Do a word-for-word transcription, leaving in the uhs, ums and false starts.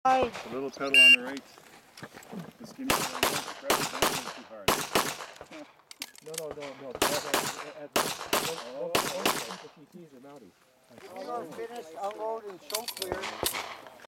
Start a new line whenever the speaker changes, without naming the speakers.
Hi.
A little pedal on the right. The skinny pedal on the left. Grab it down too hard.
No, no, no, no. At, at, oh, only the P Ts are mounties.
We are finished unloading so clear.